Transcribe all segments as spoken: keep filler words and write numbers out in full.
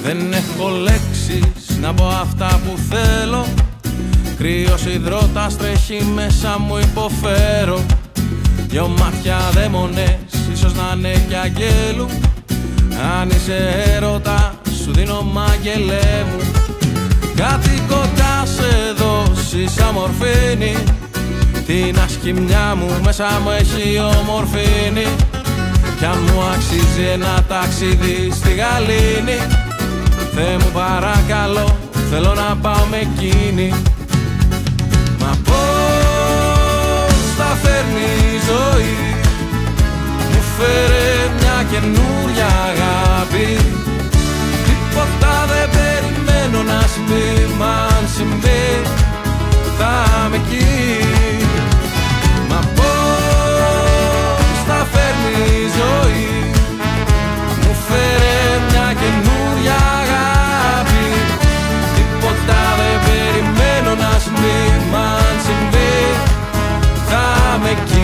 Δεν έχω λέξεις να πω αυτά που θέλω. Κρύος υδρότας τρέχει μέσα μου, υποφέρω. Δυο μάτια δαίμονες, ίσως να είναι κι αγγέλου. Αν είσαι έρωτα, σου δίνω μάγγελέ μου. Κάτι κοντά σε δώσει σαν μορφήνη. Την ασκημιά μου μέσα μου έχει ομορφήνη. Κι αν μου αξίζει ένα ταξίδι στη γαλήνη, Θεέ μου παρακαλώ, θέλω να πάω με εκείνη. Μα πώς τα φέρνει η ζωή, μου φέρε μια καινούρια αγάπη. Τίποτα δεν περιμένω να συμβεί, μα αν συμβεί θα είμαι εκεί. Μα πώς τα φέρνει η ζωή, μου φέρε μια καινούρια αγάπη. Τίποτα δεν περιμένω να συμβεί, μα αν συμβεί θα είμαι εκεί.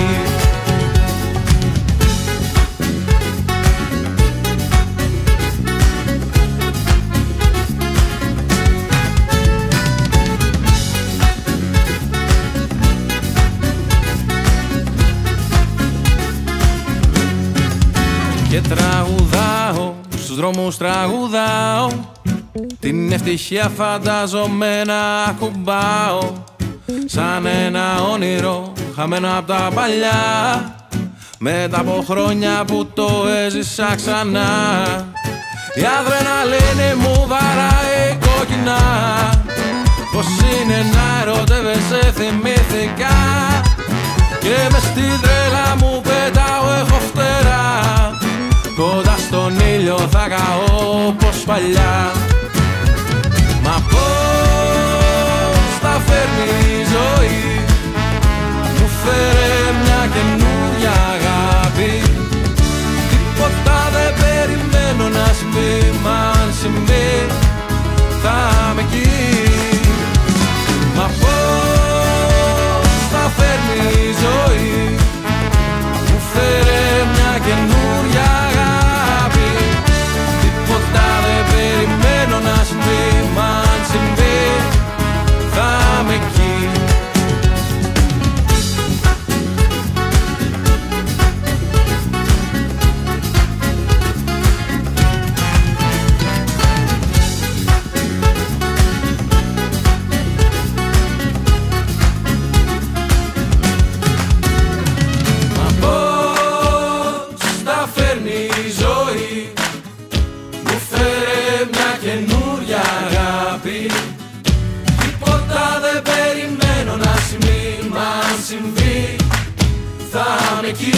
Και τραγουδάω, στους δρόμους τραγουδάω, την ευτυχία φαντάζομαι να ακουμπάω. Σαν ένα όνειρο χαμένο απ' τα παλιά, μετά από χρόνια που το έζησα ξανά. Η αδρεναλίνη μου βαράει κόκκινα, πως είναι να ερωτεύεσαι θυμήθηκα. Και μες στην τρέλα μου πετάω, έχω φτερά. Κοντά στον ήλιο θα καώ πως παλιά. Μα πώς τα φέρνει η ζωή, μου φέρε μια καινούρια αγάπη. Τίποτα δεν περιμένω να συμβεί, μα αν συμβεί θα είμαι εκεί. Μα πώς τα φέρνει η ζωή, μου φέρε μια καινούρια αγάπη. Τίποτα δεν περιμένω να συμβεί, μα αν συμβεί θα είμαι εκεί. Καινούρια αγάπη, τίποτα δεν περιμένω να συμβεί, μα αν συμβεί θα είμαι εκεί.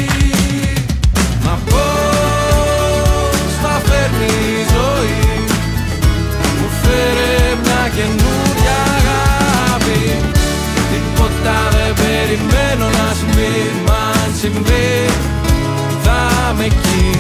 Μα πώς τα φέρνει η ζωή, μου φέρε μια καινούρια αγάπη. Τίποτα δεν περιμένω να συμβεί, μα αν συμβεί θα είμαι εκεί.